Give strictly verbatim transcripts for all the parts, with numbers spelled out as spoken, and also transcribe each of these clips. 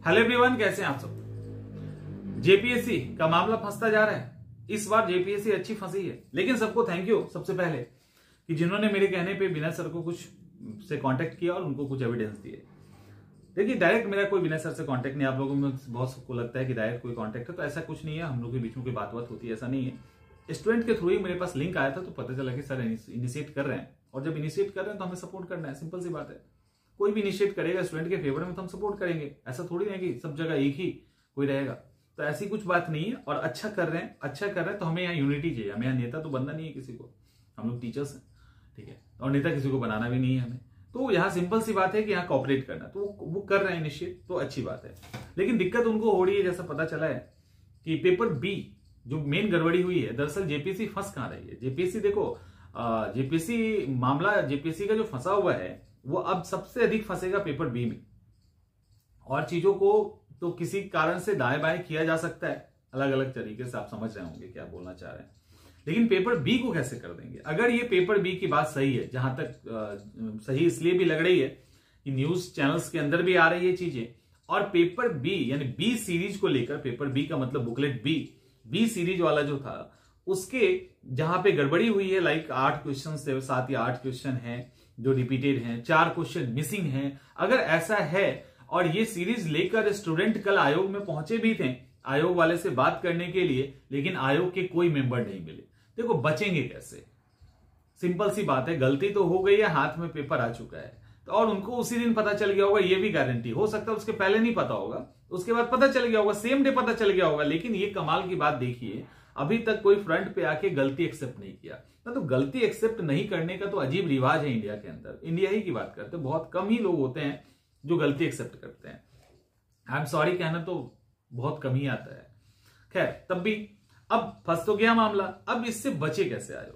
Hello everyone, कैसे हैं आप सब। जेपीएससी का मामला फंसता जा रहा है। इस बार जेपीएससी अच्छी फंसी है, लेकिन सबको थैंक यू सबसे पहले कि जिन्होंने मेरे कहने पे विनय सर को कुछ से कांटेक्ट किया और उनको कुछ एविडेंस दिए। देखिए, डायरेक्ट मेरा कोई विनय सर से कांटेक्ट नहीं। आप लोगों में बहुत सबको लगता है कि डायरेक्ट कोई कांटेक्ट है, तो ऐसा कुछ नहीं है। हम लोग के बीच में कोई बात बात होती है, ऐसा नहीं है। स्टूडेंट के थ्रू ही मेरे पास लिंक आया था, तो पता चला कि सर इनिशिएट कर रहे हैं, और जब इनिशिएट कर रहे हैं तो हमें सपोर्ट करना है। सिंपल सी बात है। कोई भी इनिशिएट करेगा स्टूडेंट के फेवर में तो हम सपोर्ट करेंगे। ऐसा थोड़ी नहीं कि सब जगह एक ही कोई रहेगा, तो ऐसी कुछ बात नहीं है। और अच्छा कर रहे हैं, अच्छा कर रहे हैं तो हमें यहाँ यूनिटी चाहिए। हमें यहाँ नेता तो बनना नहीं है किसी को, हम लोग टीचर्स हैं, ठीक है, और नेता किसी को बनाना भी नहीं है हमें। तो यहाँ सिंपल सी बात है कि यहाँ कॉपरेट करना, तो वो कर रहे हैं इनिशिएट, तो अच्छी बात है। लेकिन दिक्कत उनको हो रही है, जैसा पता चला है कि पेपर बी जो मेन गड़बड़ी हुई है, दरअसल जेपीएससी फंस कहां रही है। जेपीएससी देखो, जेपीएससी मामला जेपीएससी का जो फंसा हुआ है वो अब सबसे अधिक फंसेगा पेपर बी में। और चीजों को तो किसी कारण से दाएं बाएं किया जा सकता है, अलग अलग तरीके से। आप समझ रहे होंगे क्या बोलना चाह रहे हैं, लेकिन पेपर बी को कैसे कर देंगे। अगर ये पेपर बी की बात सही है, जहां तक आ, सही इसलिए भी लग रही है कि न्यूज चैनल्स के अंदर भी आ रही है चीजें, और पेपर बी यानी बी सीरीज को लेकर, पेपर बी का मतलब बुकलेट बी, बी सीरीज वाला जो था उसके जहां पे गड़बड़ी हुई है, लाइक आठ क्वेश्चन से सात या आठ क्वेश्चन हैं जो रिपीटेड हैं, चार क्वेश्चन मिसिंग हैं। अगर ऐसा है और ये सीरीज लेकर स्टूडेंट कल आयोग में पहुंचे भी थे आयोग वाले से बात करने के लिए, लेकिन आयोग के कोई मेंबर नहीं मिले, देखो बचेंगे कैसे। सिंपल सी बात है, गलती तो हो गई है, हाथ में पेपर आ चुका है, तो और उनको उसी दिन पता चल गया होगा, ये भी गारंटी हो सकता है। उसके पहले नहीं पता होगा, उसके बाद पता चल गया होगा, सेम डे पता चल गया होगा। लेकिन ये कमाल की बात देखिए, अभी तक कोई फ्रंट पे आके गलती एक्सेप्ट नहीं किया ना। तो गलती एक्सेप्ट नहीं करने का तो अजीब रिवाज है इंडिया के अंदर। इंडिया ही की बात करते हैं, बहुत कम ही लोग होते हैं जो गलती एक्सेप्ट करते हैं। आई एम सॉरी कहना तो बहुत कम ही आता है। खैर, तब भी अब फंस तो गया मामला। अब इससे बचे कैसे आयो?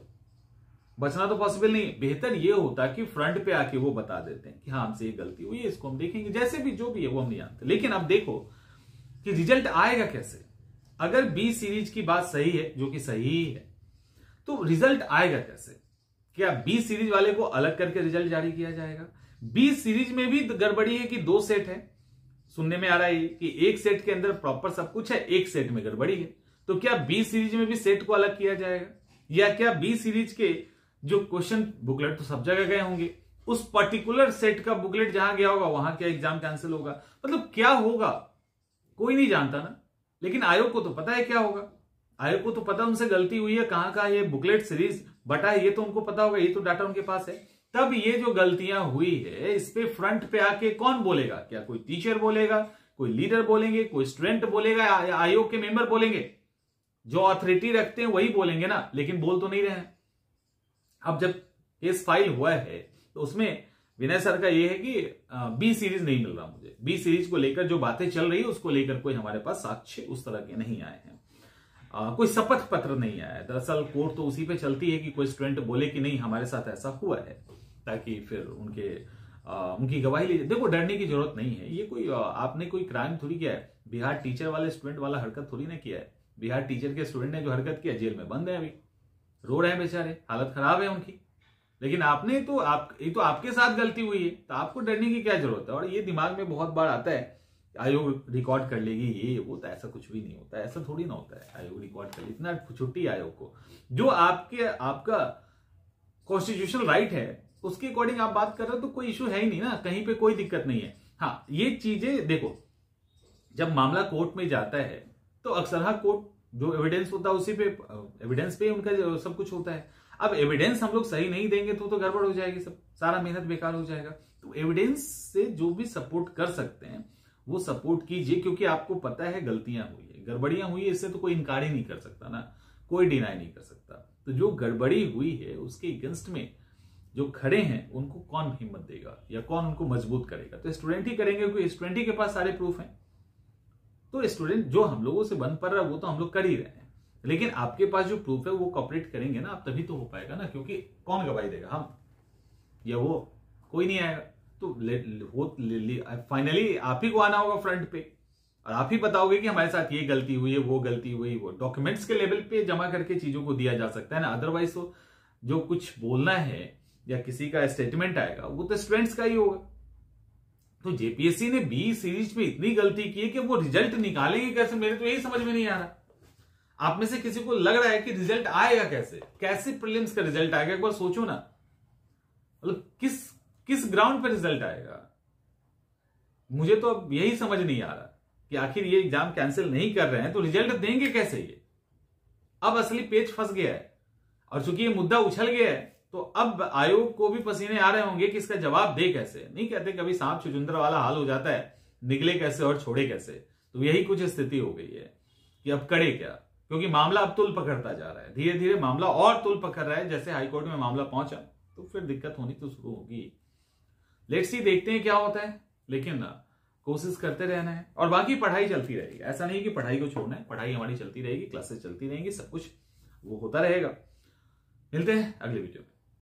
बचना तो पॉसिबल नहीं। बेहतर ये होता कि फ्रंट पे आके वो बता देते हैं कि हाँ हमसे ये गलती हुई है, इसको हम देखेंगे, जैसे भी जो भी है वो हम नहीं जानते। लेकिन अब देखो कि रिजल्ट आएगा कैसे। अगर बी सीरीज की बात सही है, जो कि सही ही है, तो रिजल्ट आएगा कैसे? क्या बी सीरीज वाले को अलग करके रिजल्ट जारी किया जाएगा? बी सीरीज में भी गड़बड़ी है कि दो सेट है। सुनने में आ रहा है कि एक सेट के अंदर प्रॉपर सब कुछ है, एक सेट में गड़बड़ी है। तो क्या बी सीरीज में भी सेट को अलग किया जाएगा, या क्या बी सीरीज के जो क्वेश्चन बुकलेट तो सब जगह गए होंगे, उस पर्टिकुलर सेट का बुकलेट जहां गया होगा वहां क्या एग्जाम कैंसिल होगा? मतलब क्या होगा कोई नहीं जानता ना। लेकिन आयोग को तो पता है क्या होगा। आयोग को तो पता उनसे गलती हुई है, कहां कहां ये बुकलेट सीरीज बटा है, ये तो उनको पता होगा, ये तो डाटा उनके पास है। तब ये जो गलतियां हुई है, इस पे फ्रंट पे आके कौन बोलेगा? क्या कोई टीचर बोलेगा, कोई लीडर बोलेंगे, कोई स्टूडेंट बोलेगा, या आयोग के मेंबर बोलेंगे? जो अथॉरिटी रखते हैं वही बोलेंगे ना, लेकिन बोल तो नहीं रहे हैं। अब जब केस फाइल हुआ है तो उसमें विनय सर का यह है कि बी सीरीज नहीं मिल रहा मुझे। बी सीरीज को लेकर जो बातें चल रही है उसको लेकर कोई हमारे पास साक्ष्य उस तरह के नहीं आए हैं। आ, कोई शपथ पत्र नहीं आया है। दरअसल कोर्ट तो उसी पे चलती है कि कोई स्टूडेंट बोले कि नहीं हमारे साथ ऐसा हुआ है, ताकि फिर उनके आ, उनकी गवाही लीजिए। देखो, डरने की जरूरत नहीं है। ये कोई आ, आपने कोई क्राइम थोड़ी किया है। बिहार टीचर वाले स्टूडेंट वाला हरकत थोड़ी ना किया है। बिहार टीचर के स्टूडेंट ने जो हरकत किया, जेल में बंद है, अभी रो रहे हैं बेचारे, हालत खराब है उनकी। लेकिन आपने तो आप ये तो आपके साथ गलती हुई है, तो आपको डरने की क्या जरूरत है? और ये दिमाग में बहुत बार आता है, आयोग रिकॉर्ड कर लेगी, ये वो, तो ऐसा कुछ भी नहीं होता है। ऐसा थोड़ी ना होता है आयोग रिकॉर्ड कर ले। इतना छुट्टी आयोग को, जो आपके आपका कॉन्स्टिट्यूशनल राइट है उसके अकॉर्डिंग आप बात कर रहे हो, तो कोई इशू है ही नहीं ना, कहीं पे कोई दिक्कत नहीं है। हाँ, ये चीजें देखो, जब मामला कोर्ट में जाता है तो अक्सर कोर्ट जो एविडेंस होता है उसी पे, एविडेंस पे उनका सब कुछ होता है। अब एविडेंस हम लोग सही नहीं देंगे तो तो गड़बड़ हो जाएगी, सब सारा मेहनत बेकार हो जाएगा। तो एविडेंस से जो भी सपोर्ट कर सकते हैं वो सपोर्ट कीजिए, क्योंकि आपको पता है गलतियां हुई है, गड़बड़ियां हुई है, इससे तो कोई इनकार ही नहीं कर सकता ना, कोई डिनाई नहीं कर सकता। तो जो गड़बड़ी हुई है उसके अगेंस्ट में जो खड़े हैं उनको कौन हिम्मत देगा या कौन उनको मजबूत करेगा? तो स्टूडेंट ही करेंगे, क्योंकि स्टूडेंट ही के पास सारे प्रूफ हैं। तो स्टूडेंट जो हम लोगों से बन पड़ रहा है वो तो हम लोग कर ही रहे हैं, लेकिन आपके पास जो प्रूफ है वो कॉपरेट करेंगे ना, आप तभी तो हो पाएगा ना। क्योंकि कौन गवाही देगा, हम या वो? कोई नहीं आएगा। तो फाइनली आप ही को आना होगा फ्रंट पे, और आप ही बताओगे कि हमारे साथ ये गलती हुई है, वो गलती हुई। वो डॉक्यूमेंट्स के लेवल पे जमा करके चीजों को दिया जा सकता है ना। अदरवाइज तो जो कुछ बोलना है या किसी का स्टेटमेंट आएगा वो तो स्टूडेंट्स का ही होगा। तो जेपीएससी ने बी सीरीज में इतनी गलती की कि वो रिजल्ट निकालेंगे कैसे, मेरे तो यही समझ में नहीं आ रहा। आप में से किसी को लग रहा है कि रिजल्ट आएगा कैसे, कैसे प्रीलिम्स का रिजल्ट आएगा, एक बार सोचो ना। मतलब किस किस ग्राउंड पर रिजल्ट आएगा। मुझे तो अब यही समझ नहीं आ रहा कि आखिर ये एग्जाम कैंसिल नहीं कर रहे हैं तो रिजल्ट देंगे कैसे। ये अब असली पेच फंस गया है, और चूंकि ये मुद्दा उछल गया है तो अब आयोग को भी पसीने आ रहे होंगे कि इसका जवाब दे कैसे। नहीं कहते कभी सांप छुचुंदर वाला हाल हो जाता है, निकले कैसे और छोड़े कैसे। तो यही कुछ स्थिति हो गई है कि अब करे क्या, क्योंकि मामला अब तुल पकड़ता जा रहा है, धीरे धीरे मामला और तुल पकड़ रहा है। जैसे हाईकोर्ट में मामला पहुंचा तो फिर दिक्कत होनी तो शुरू होगी। लेट्स सी, देखते हैं क्या होता है, लेकिन कोशिश करते रहना है और बाकी पढ़ाई चलती रहेगी। ऐसा नहीं कि पढ़ाई को छोड़ना है, पढ़ाई हमारी चलती रहेगी, क्लासेस चलती रहेंगी, सब कुछ वो होता रहेगा। मिलते हैं अगले वीडियो में।